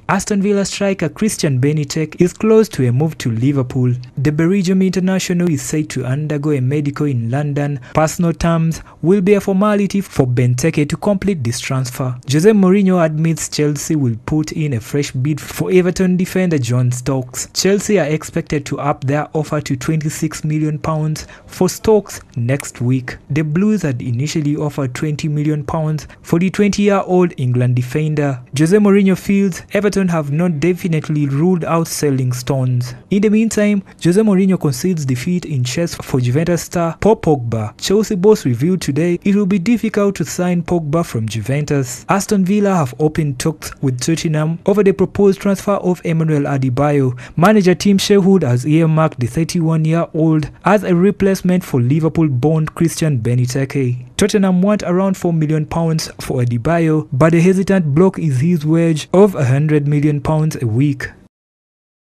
Aston Villa striker Christian Benteke is close to a move to Liverpool. The Belgium international is said to undergo a medical in London. Personal terms will be a formality for Benteke to complete this transfer. Jose Mourinho admits Chelsea will put in a fresh bid for Everton defender John Stokes. Chelsea are expected to up their offer to £26 million for Stokes next week. The Blues had initially offered £20 million for the 20-year-old England defender. Jose Mourinho feels Everton have not definitely ruled out selling Stones. In the meantime, Jose Mourinho concedes defeat in chess for Juventus star Paul Pogba. Chelsea boss revealed today it will be difficult to sign Pogba from Juventus. Aston Villa have opened talks with Tottenham over the proposed transfer of Emmanuel Adebayo. Manager Tim Sherwood has earmarked the 31-year-old as a replacement for Liverpool-born Christian Benteke. Tottenham want around £4 million for Adebayo, but the hesitant block is his wage of £100 million a week.